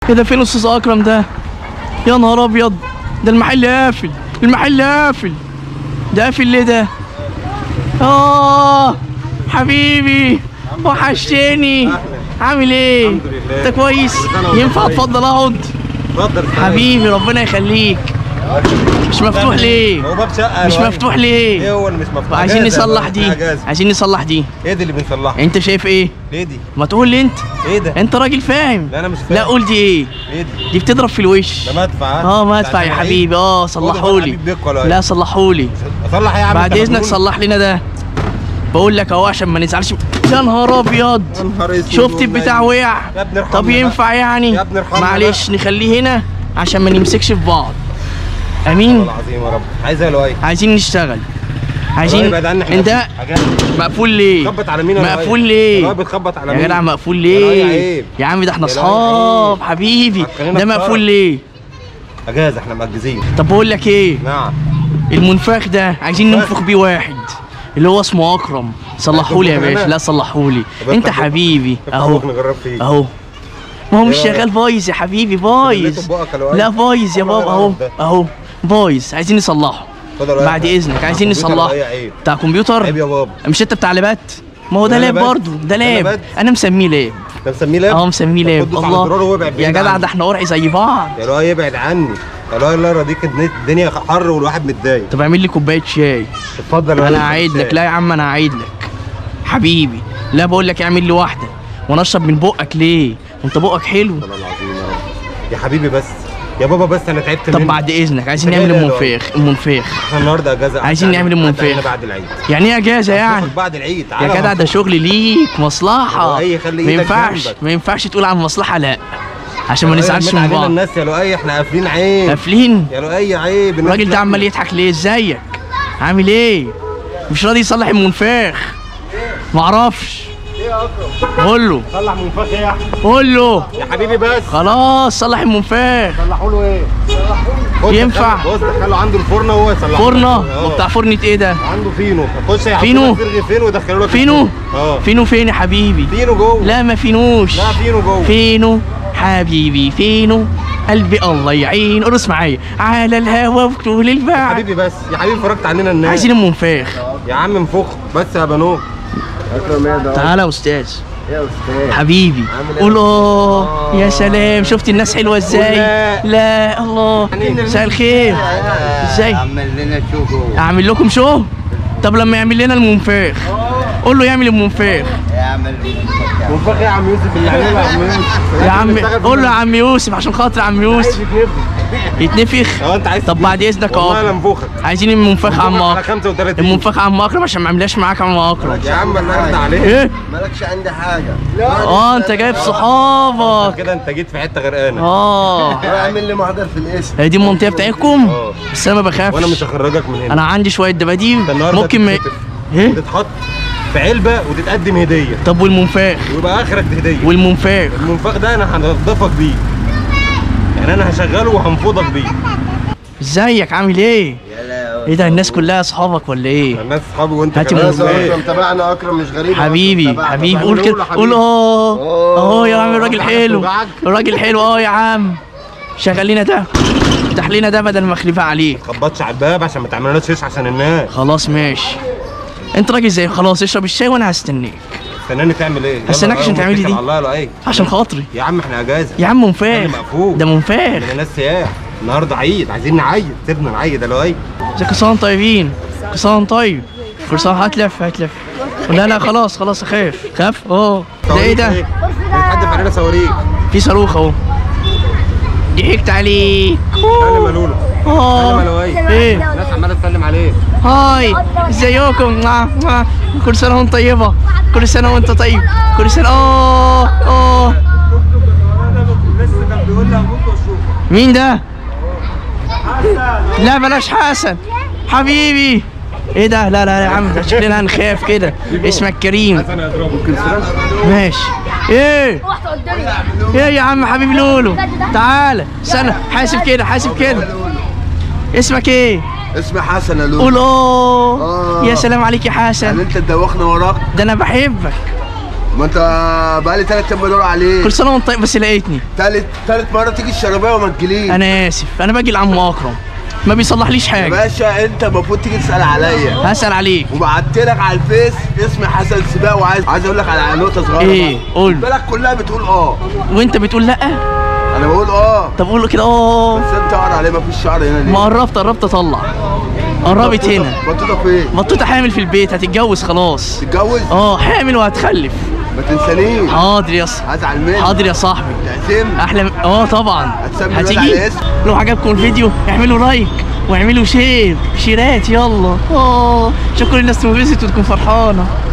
ايه ده؟ فين استاذ اكرم ده؟ يا نهار ابيض، ده المحل قافل، المحل قافل. ده قافل ليه ده؟ حبيبي وحشتني. عامل ايه؟ الحمد لله. انت كويس؟ ينفع اتفضل اقعد؟ اتفضل حبيبي ربنا يخليك. مش مفتوح ليه؟ هو باب شقه مش مفتوح ليه؟ ايه هو اللي مش مفتوح؟ عايزين نصلح دي، عايزين نصلح دي. ايه دي اللي بنصلحها؟ انت شايف ايه؟ ليه دي؟ ما تقول لي انت. ايه ده؟ انت راجل فاهم. لا انا مش فاهم. لا قول دي ايه؟ ايه دي دي؟ بتضرب في الوش. ده مدفع. مدفع يا حبيبي. صلحولي. لا لا صلحولي اصلح ايه يا عم؟ بعد اذنك صلح لنا ده. بقول لك اهو عشان ما نزعلش. يا نهار ابيض، يا نهار اسود. شفت البتاع وقع. يا ابني ارحمنا. طب ينفع يعني؟ يا ابني ارحمنا. معلش نخليه هنا عشان ما نمسكش في بعض. امين. والله العظيم يا رب. عايز ايه يا لؤي؟ عايزين نشتغل. عايزين. انت مقفول ليه؟ بتخبط على مين يا لؤي؟ مقفول ليه؟ بتخبط على مين؟ يا جدع مقفول ليه؟ يا عم ده احنا اصحاب حبيبي. ده مقفول ليه؟ اجازه احنا مأجزين. طب بقول لك ايه؟ نعم. المنفاخ ده عايزين ننفخ بيه واحد اللي هو اسمه اكرم. صلحولي يا باشا. لا صلحولي انت حبيبي. اهو اهو. ما هو مش شغال بايظ يا حبيبي، بايظ. لا بايظ يا بابا. اهو بايظ. عايزين نصلحه بعد اذنك. عايزين نصلحه. بتاع كمبيوتر؟ عيب يا بابا. مش انت بتاع لابات؟ ما هو ده لاب برضه. ده لاب. انا مسميه لاب. انت مسميه لاب؟ مسميه لاب. الله يا جدع ده احنا قرعي زي بعض. يا لؤي ابعد عني. يا لؤي الله يرضيك، الدنيا حر والواحد متضايق. طب اعمل لي كوبايه شاي. اتفضل. انا هعيد لك. لا يا عم انا هعيد لك حبيبي. لا بقول لك اعمل لي واحده. وانا اشرب من بقك ليه؟ انت بقك حلو. والله العظيم يا رب. يا حبيبي بس يا بابا، بس انا تعبت. طب بعد اذنك عايزين نعمل المنفاخ. احنا النهارده اجازه. عايزين نعمل المنفاخ بعد العيد. يعني ايه اجازه يعني؟ بعد العيد. يا جدع ده شغل ليك مصلحه. ما ينفعش تقول عن مصلحه لا، عشان ما نزعلش من بعض. الناس يا لؤي احنا قافلين عيب. قافلين يا لؤي عيب. الراجل ده عمال يضحك ليه؟ ازيك؟ عامل ايه؟ مش راضي يصلح المنفاخ. معرفش. ايه يا اكرم؟ قول له صلح منفاخ ايه يا احمد؟ قول له يا حبيبي بس. خلاص صلح المنفاخ. صلحوا له ايه؟ ينفع؟ بص دخله عنده الفرن وهو يصلحه. فرنه؟ وبتاع فرنه ايه ده؟ عنده فينو. خش يا فينو؟ فين ودخلوا لك فينو؟ فينو فين يا حبيبي؟ فينو جوه. لا ما فينوش. لا فينو جوه. فينو حبيبي فينو قلبي الله يعين. ارقص معايا على الهوا وطول البعد. يا حبيبي بس يا حبيبي فرجت عننا الناس. عايزين المنفاخ يا عم انفخ بس يا بنوك. اكرم ايه ده؟ تعالى يا استاذ. يا استاذ حبيبي قول يا سلام. شفت الناس حلوه ازاي؟ لا الله. مساء الخير. ازاي؟ اعمل لنا شو جوه. اعمل لكم شو؟ طب لما يعمل لنا المنفاخ قول له يعمل المنفاخ. يعمل منفاخ يا عم يوسف اللي عاملها يا عم يوسف. يا عم قول له يا عم يوسف عشان خاطر عم يوسف يتنفخ. انت عايز. طب بعد اذنك اهو. والله انا منفوخك. عايزين المنفخ عم على اكرم. 35. المنفخ عم اكرم عشان ما عملاش معاك عم اكرم. يا عم الله يرضى عليك. ايه؟ مالكش عندي حاجه. انت جايب صحابك كده. انت جيت في حته غرقانه. اعمل لي محضر في الاسم. هي دي المنطقه بتاعتكم؟ بس انا ما بخافش. وانا مش هخرجك من هنا. انا عندي شويه دباديب ممكن ما ايه تتحط في علبه وتتقدم هديه. طب والمنفاخ؟ ويبقى اخرك هديه. والمنفاخ؟ المنفاخ ده انا هنضفك بيه، يعني انا هشغله وهنفضك بيه. ازيك عامل ايه؟ ايه ده الناس كلها اصحابك ولا ايه؟ الناس اصحابي وانت كمان. اكرم تبعنا. اكرم مش غريب حبيبي. قول كده. قول اهو يا عم. الراجل حلو. الراجل حلو يا عم. شغل لنا ده. افتح لنا ده بدل ما اخلفها عليك. ما تخبطش على الباب عشان ما تعملناش شيش عشان الناس. خلاص ماشي. انت راجل زي خلاص. اشرب الشاي وانا هستنيك. استناني تعمل ايه؟ هستناك عشان تعملي دي. الله لا ايه؟ عشان خاطري يا عم احنا اجازه. يا عم منفاخ. ده منفاخ. من الناس سياح النهارده عيد. عايزين نعيد. سيبنا نعيد يا لؤي. كل سنه طيبين. كل سنه طيب. كل سنه. هتلف. لا خلاص اخاف. ده ايه ده؟ بيتحدف علينا صواريخ. في صاروخ اهو. ضحكت عليك. سلم يا لولو. سلم يا لؤي. ايه؟ الناس عماله تسلم عليك. هاي ازيكم؟ كل سنه وانت طيبه. كل سنه وانت طيب. كل سنه. لسه كان بيقول لي هموت واشوفك. مين ده؟ لا بلاش حسن حبيبي. ايه ده؟ لا يا عم شكلنا هنخاف كده. اسمك كريم. ماشي. ايه يا عم حبيبي لولو تعالى. استنى حاسب كده. اسمك ايه؟ اسمي حسن يا لولو. قول يا سلام عليك يا حسن. يعني انت تدوخنا وراك؟ ده انا بحبك. ما انت بقالي 3 ايام بدور عليك. كل سنه وانت طيب، بس لقيتني تالت مره تيجي الشربيه وما تجيليش. انا اسف، انا باجي لعم اكرم ما بيصلحليش يا حاجه. باشا انت المفروض تيجي تسال عليا. هسال عليك. وبعت لك على الفيس اسمي حسن سباق، وعايز اقول لك على نقطه صغيره. ايه؟ قول. البلد كلها بتقول وانت بتقول لا. انا بقول طب قول له كده بس انت قر عليه، مفيش شعر هنا ليه؟ ما قربت اطلع. قربت هنا. بطوطه فين؟ بطوطه حامل في البيت، هتتجوز خلاص. تتجوز؟ حامل وهتخلف. ما تنسانيش. حاضر يا صاحبي. هزعل منك. حاضر يا صاحبي. تعزمني؟ احلى طبعا. هتسمي على اسم. لو عجبكم الفيديو اعملوا لايك واعملوا شيرات يلا. شكرا للناس تنبسط وتكون فرحانه.